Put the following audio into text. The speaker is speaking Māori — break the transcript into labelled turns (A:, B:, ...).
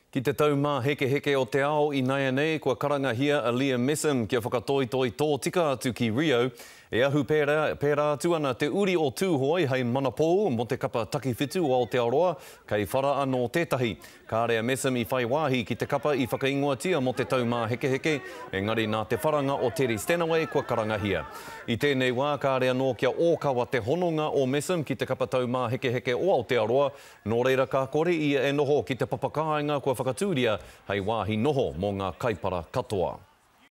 A: Ki te taumā heke o te ao I nei nei, kua karangahia a Liam Messam kia whakatoi tō tika atu ki Rio. E ahu pērā atu ana te uri o Tūhoe hei manapō mo te kapa takiwhitu o Aotearoa kei whara anō tētahi. Karere Messam I whai wāhi ki te kapa I whakaingoatia mo te taumā heke, engari nā te wharanga o Terry Stanaway kua karangahia. I tēnei wā, kāre anō kia ōkawa te hononga o Messam ki te kapa taumā heke o Aotearoa, nō reira ka kore ia e noho ki te papakāinga kua whakatūria hei wāhi noho mō ngā kaipara katoa.